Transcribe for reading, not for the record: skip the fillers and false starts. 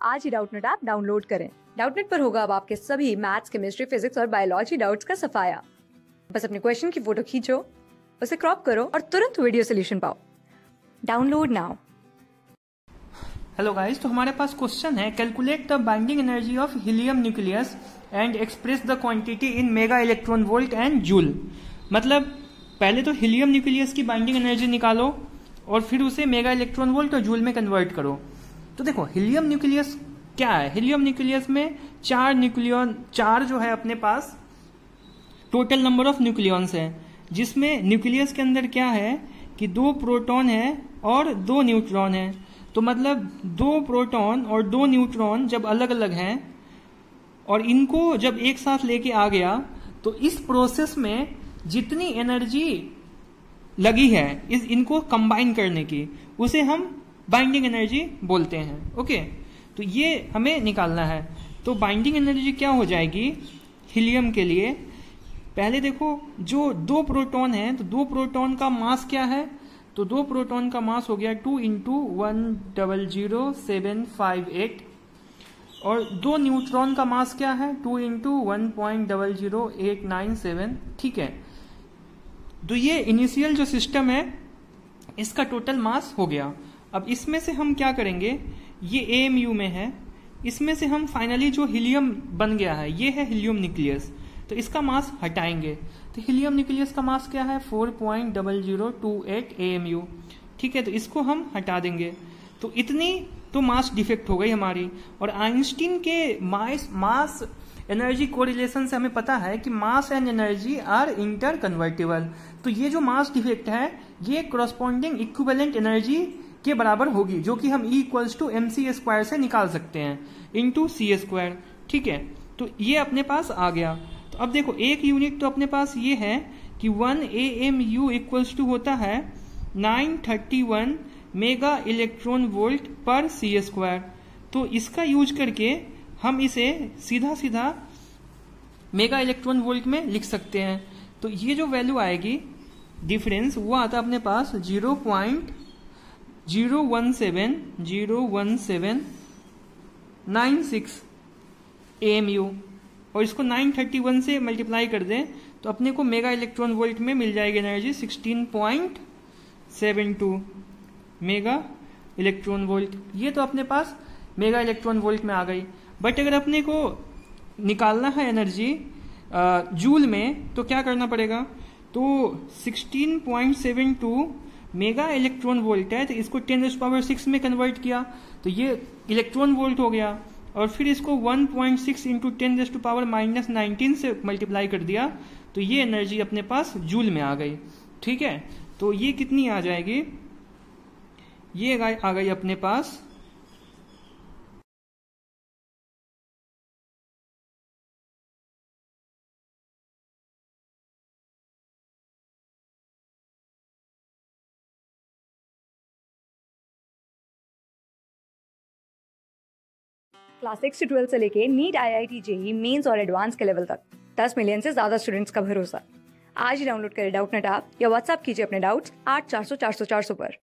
आज ही Doubtnut app download करें। डाउटनेट पर होगा अब आपके सभी मैथ्स, केमिस्ट्री, फिजिक्स और बायोलॉजी डाउट्स का सफाया। बस अपने क्वेश्चन की फोटो खींचो, उसे क्रॉप करो और तुरंत वीडियो सोल्यूशन पाओ। Download now. हेलो गाइस, तो हमारे पास क्वेश्चन है, calculate the binding energy of helium nucleus and express the quantity in mega electron volt and joule. मतलब पहले तो हीलियम न्यूक्लियस की बाइंडिंग एनर्जी निकालो और फिर उसे मेगा इलेक्ट्रॉन वोल्ट और जूल में कन्वर्ट करो। तो देखो हीलियम न्यूक्लियस क्या है। हीलियम न्यूक्लियस में चार जो है अपने पास टोटल नंबर ऑफ न्यूक्लियॉन्स है, जिसमें न्यूक्लियस के अंदर क्या है कि 2 प्रोटॉन है और 2 न्यूट्रॉन है। तो मतलब 2 प्रोटॉन और 2 न्यूट्रॉन जब अलग अलग हैं और इनको जब एक साथ लेके आ गया तो इस प्रोसेस में जितनी एनर्जी लगी है इनको कंबाइन करने की, उसे हम बाइंडिंग एनर्जी बोलते हैं। ओके, तो ये हमें निकालना है। तो बाइंडिंग एनर्जी क्या हो जाएगी हीलियम के लिए। पहले देखो जो 2 प्रोटॉन है तो 2 प्रोटॉन का मास क्या है, तो 2 प्रोटॉन का मास हो गया 2 × 1000758 और 2 न्यूट्रॉन का मास क्या है 2 × 1.00897। ठीक है, तो ये इनिशियल जो सिस्टम है इसका टोटल मास हो गया। अब इसमें से हम क्या करेंगे, ये AMU में है, इसमें से हम फाइनली जो हीलियम बन गया है ये है हीलियम न्यूक्लियस, तो इसका मास हटाएंगे। तो हीलियम न्यूक्लियस का मास क्या है 4.0028 AMU। ठीक है, तो इसको हम हटा देंगे। तो इतनी तो मास डिफेक्ट हो गई हमारी। और आइंस्टीन के मास एनर्जी कोरिलेशन से हमें पता है कि mass and energy are interconvertible. तो ये जो मास डिफेक्ट है ये कॉरस्पॉन्डिंग इक्विवेलेंट एनर्जी के बराबर होगी, जो कि हम E=mc² से निकाल सकते हैं इंटू c²। ठीक है, तो ये अपने पास आ गया। तो अब देखो एक यूनिट तो अपने पास ये है कि 1 AMU = होता है 931 मेगा इलेक्ट्रॉन वोल्ट पर c²। तो इसका यूज करके हम इसे सीधा सीधा मेगा इलेक्ट्रॉन वोल्ट में लिख सकते हैं। तो ये जो वैल्यू आएगी डिफरेंस वो आता है अपने पास 0.01796 AMU, और इसको 931 से मल्टीप्लाई कर दें तो अपने को मेगा इलेक्ट्रॉन वोल्ट में मिल जाएगी एनर्जी 16.72 मेगा इलेक्ट्रॉन वोल्ट। ये तो अपने पास मेगा इलेक्ट्रॉन वोल्ट में आ गई। बट अगर अपने को निकालना है एनर्जी जूल में तो क्या करना पड़ेगा, तो 16.72 मेगा इलेक्ट्रॉन वोल्ट है, तो इसको 10⁻⁶ में कन्वर्ट किया तो ये इलेक्ट्रॉन वोल्ट हो गया, और फिर इसको 1.6 × 10⁻⁻19 से मल्टीप्लाई कर दिया तो ये एनर्जी अपने पास जूल में आ गई। ठीक है, तो ये कितनी आ जाएगी, ये आ गई अपने पास क्लास 6 से 12 से लेके नीट, IIT, JEE मेंस और एडवांस के लेवल तक 10 मिलियन से ज्यादा स्टूडेंट्स का भरोसा। आज ही डाउनलोड करें डाउटनेट ऐप या व्हाट्सएप कीजिए अपने डाउट्स 8400 400 400 पर।